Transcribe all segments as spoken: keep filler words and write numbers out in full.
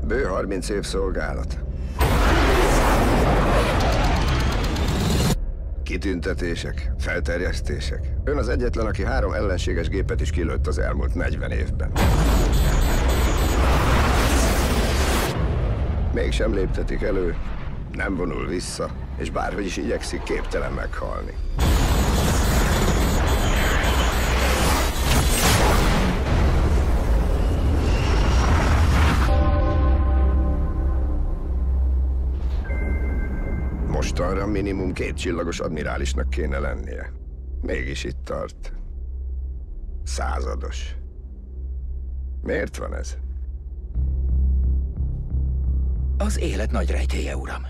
Bő harminc év szolgálat. Kitüntetések, felterjesztések. Ön az egyetlen, aki három ellenséges gépet is kilőtt az elmúlt negyven évben. Mégsem léptetik elő, nem vonul vissza, és bárhogy is igyekszik, képtelen meghalni. Mostanra minimum két csillagos admirálisnak kéne lennie. Mégis itt tart. Százados. Miért van ez? Az élet nagy rejtélye, uram.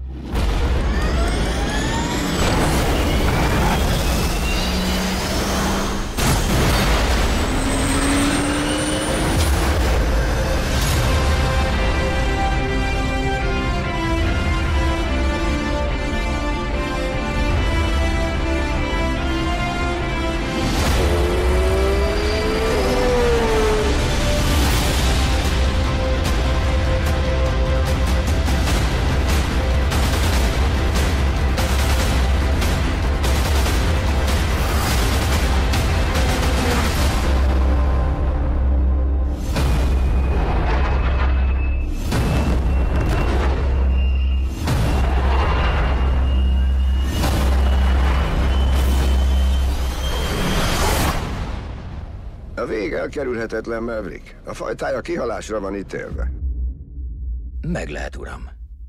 A vég elkerülhetetlen, Maverick. A fajtája kihalásra van ítélve. Meg lehet, uram.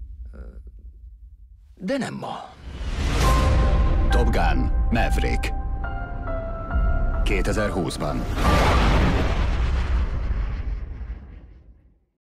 De nem ma. Top Gun Maverick kétezer-húszban.